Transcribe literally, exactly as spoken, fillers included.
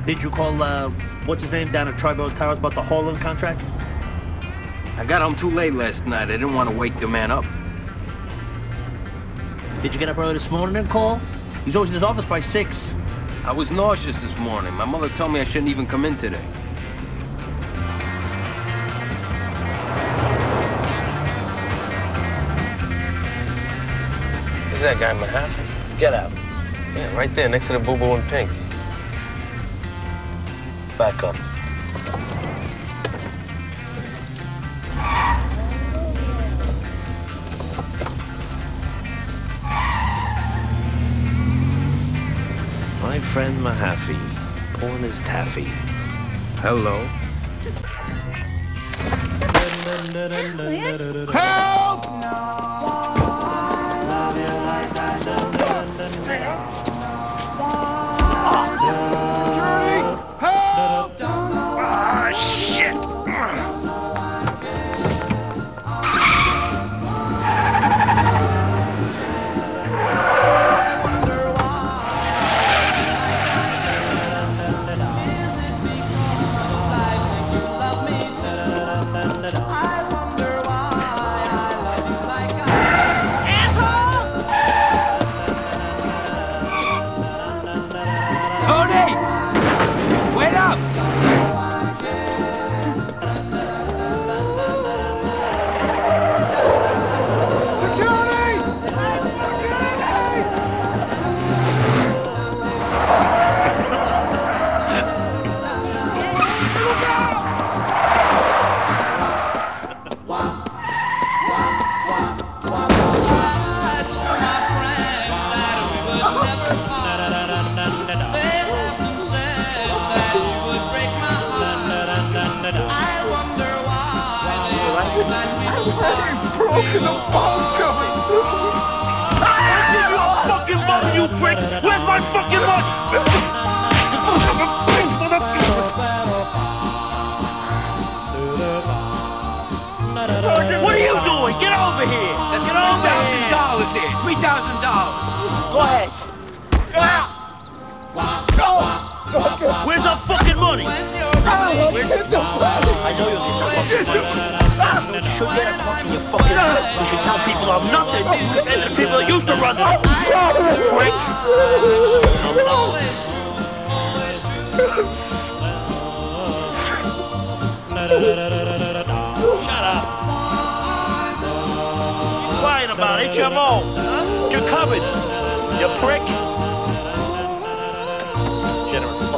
Did you call, uh, what's his name down at Triborough Towers about the Harlan contract? I got home too late last night. I didn't want to wake the man up. Did you get up early this morning and call? He's always in his office by six. I was nauseous this morning. My mother told me I shouldn't even come in today. Who's that guy, Mahaffey? Get out. Yeah, right there, next to the boo-boo in pink. Back up. My friend Mahaffey, pulling his taffy. Hello. Help! He's broken, the ball's coming! I'll give you all fucking money, you prick! Where's my fucking money? What are you doing? Get over here! That's three thousand dollars here. Three thousand dollars. Go ahead. Where's our fucking money? Where's the money? I know you'll get your fucking money. You should get a fucking your fucking mouth. You should tell people I'm nothing, and the people that used to run them. Prick. Shut up. Crying about H M O. Huh? You're covered. You prick. Generous.